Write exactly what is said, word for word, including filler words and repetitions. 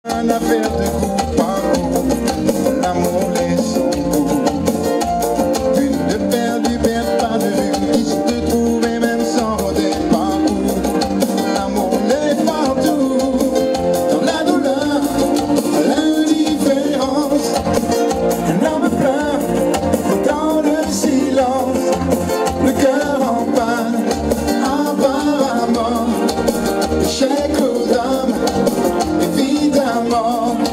Un affaire de coup par coup, l'amour laisse son goût. Une de perdu, perd pas de vue, qui se trouve et même sans départ. L'amour est partout, dans la douleur, l'indifférence. Un homme pleure, dans le silence, le cœur en panne, apparemment, échec aux dames. Évidemment.